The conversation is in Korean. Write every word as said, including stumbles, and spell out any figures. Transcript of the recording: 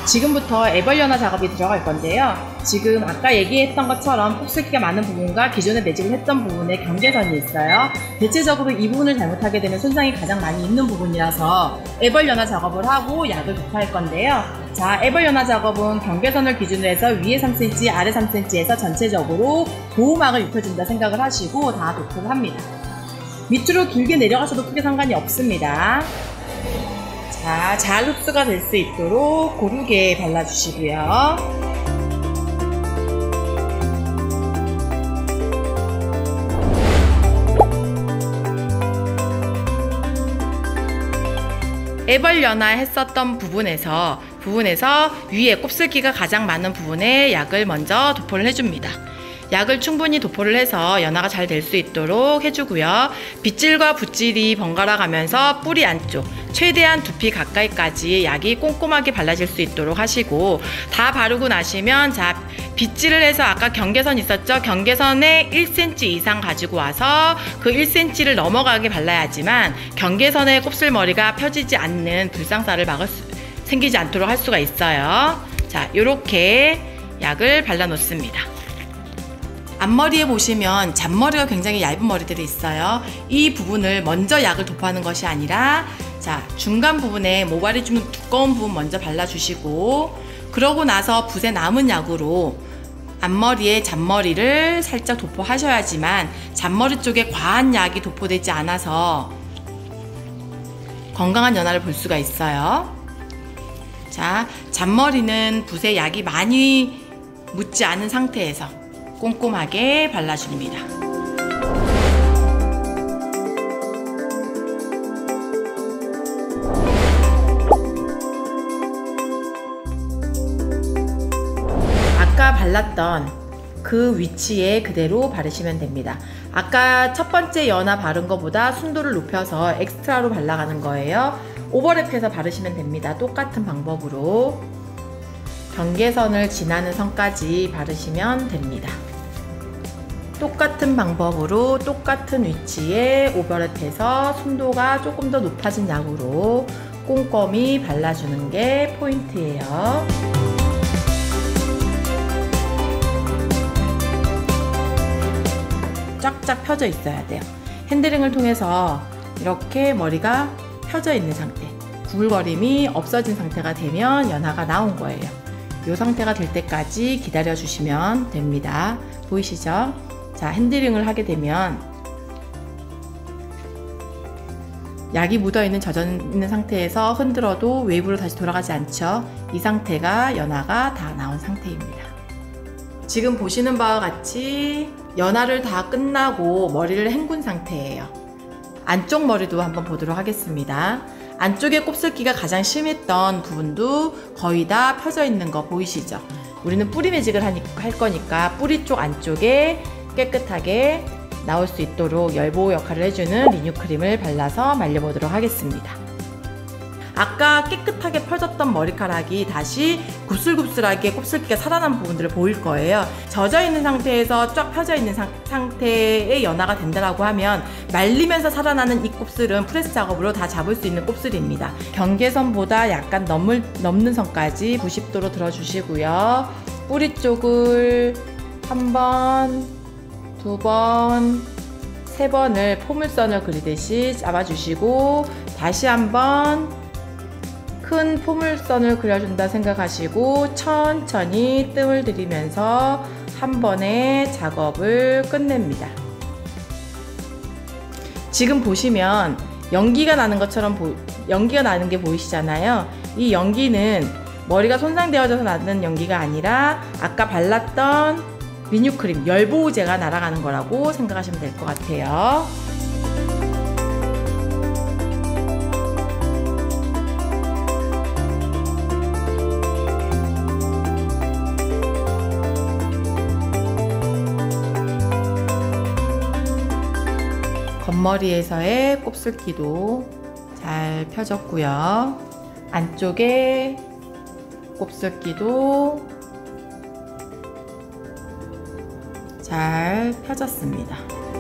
지금부터 애벌연화 작업이 들어갈 건데요. 지금 아까 얘기했던 것처럼 곱슬기가 많은 부분과 기존에 매직을 했던 부분에 경계선이 있어요. 대체적으로 이 부분을 잘못하게 되면 손상이 가장 많이 있는 부분이라서 애벌연화 작업을 하고 약을 도포할 건데요. 자, 애벌연화 작업은 경계선을 기준으로 해서 위에 삼 센티미터, 아래 삼 센티미터에서 전체적으로 보호막을 입혀준다 생각을 하시고 다 도포를 합니다. 밑으로 길게 내려가셔도 크게 상관이 없습니다. 자, 잘 흡수가 될 수 있도록 고르게 발라주시고요. 애벌연화 했었던 부분에서 부분에서 위에 곱슬기가 가장 많은 부분에 약을 먼저 도포를 해줍니다. 약을 충분히 도포를 해서 연화가 잘 될 수 있도록 해주고요. 빗질과 붓질이 번갈아 가면서 뿌리 안쪽 최대한 두피 가까이까지 약이 꼼꼼하게 발라질 수 있도록 하시고, 다 바르고 나시면 자 빗질을 해서 아까 경계선 있었죠? 경계선에 일 센티미터 이상 가지고 와서 그 일 센티미터를 넘어가게 발라야지만 경계선에 곱슬머리가 펴지지 않는 불상사를 막을 수, 생기지 않도록 할 수가 있어요. 자, 요렇게 약을 발라 놓습니다. 앞머리에 보시면 잔머리가 굉장히 얇은 머리들이 있어요. 이 부분을 먼저 약을 도포하는 것이 아니라 자, 중간 부분에 모발이 좀 두꺼운 부분 먼저 발라주시고, 그러고 나서 붓에 남은 약으로 앞머리에 잔머리를 살짝 도포하셔야지만 잔머리 쪽에 과한 약이 도포되지 않아서 건강한 연화를 볼 수가 있어요. 자, 잔머리는 붓에 약이 많이 묻지 않은 상태에서 꼼꼼하게 발라줍니다. 아까 발랐던 그 위치에 그대로 바르시면 됩니다. 아까 첫 번째 연화 바른 것보다 순도를 높여서 엑스트라로 발라가는 거예요. 오버랩해서 바르시면 됩니다. 똑같은 방법으로 경계선을 지나는 선까지 바르시면 됩니다. 똑같은 방법으로 똑같은 위치에 오버랩해서 순도가 조금 더 높아진 약으로 꼼꼼히 발라주는 게 포인트예요. 쫙쫙 펴져 있어야 돼요. 핸들링을 통해서 이렇게 머리가 펴져 있는 상태, 구불거림이 없어진 상태가 되면 연화가 나온 거예요. 이 상태가 될 때까지 기다려 주시면 됩니다. 보이시죠? 자, 핸들링을 하게 되면 약이 묻어있는 젖어 있는 상태에서 흔들어도 웨이브로 다시 돌아가지 않죠? 이 상태가 연화가 다 나온 상태입니다. 지금 보시는 바와 같이 연화를 다 끝나고 머리를 헹군 상태예요. 안쪽 머리도 한번 보도록 하겠습니다. 안쪽에 곱슬기가 가장 심했던 부분도 거의 다 펴져 있는 거 보이시죠? 우리는 뿌리 매직을 할 거니까 뿌리 쪽 안쪽에 깨끗하게 나올 수 있도록 열보호 역할을 해주는 리뉴크림을 발라서 말려보도록 하겠습니다. 아까 깨끗하게 펴졌던 머리카락이 다시 굽슬굽슬하게 곱슬기가 살아난 부분들을 보일 거예요. 젖어있는 상태에서 쫙 펴져 있는 상, 상태의 연화가 된다고 하면 말리면서 살아나는 이 곱슬은 프레스 작업으로 다 잡을 수 있는 곱슬입니다. 경계선보다 약간 넘을, 넘는 선까지 구십 도로 들어주시고요. 뿌리 쪽을 한 번, 두 번, 세 번을 포물선을 그리듯이 잡아주시고 다시 한번 큰 포물선을 그려준다 생각하시고 천천히 뜸을 들이면서 한 번에 작업을 끝냅니다. 지금 보시면 연기가 나는 것처럼 보, 연기가 나는 게 보이시잖아요. 이 연기는 머리가 손상되어져서 나는 연기가 아니라 아까 발랐던 리뉴크림, 열보호제가 날아가는 거라고 생각하시면 될 것 같아요. 겉머리에서의 곱슬기도 잘 펴졌고요. 안쪽에 곱슬기도 잘 펴졌습니다.